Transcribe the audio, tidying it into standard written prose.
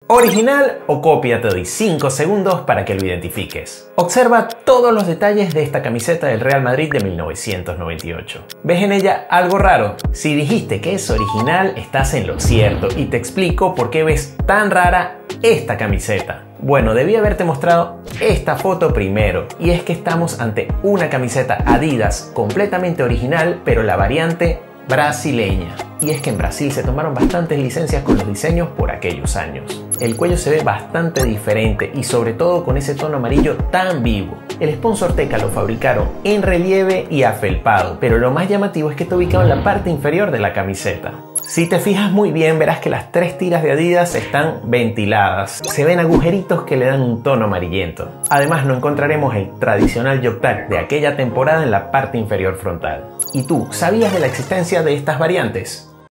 ¿Original o copia? Te doy 5 segundos para que lo identifiques. Observa todos los detalles de esta camiseta del Real Madrid de 1998. ¿Ves en ella algo raro? Si dijiste que es original, estás en lo cierto y te explico por qué ves tan rara esta camiseta. Bueno, debí haberte mostrado esta foto primero, y es que estamos ante una camiseta Adidas completamente original, pero la variante brasileña. Y es que en Brasil se tomaron bastantes licencias con los diseños por aquellos años. El cuello se ve bastante diferente y sobre todo con ese tono amarillo tan vivo. El sponsor Teca lo fabricaron en relieve y afelpado, pero lo más llamativo es que está ubicado en la parte inferior de la camiseta. Si te fijas muy bien, verás que las 3 tiras de Adidas están ventiladas. Se ven agujeritos que le dan un tono amarillento. Además, no encontraremos el tradicional yoke tag de aquella temporada en la parte inferior frontal. ¿Y tú, sabías de la existencia de estas variantes?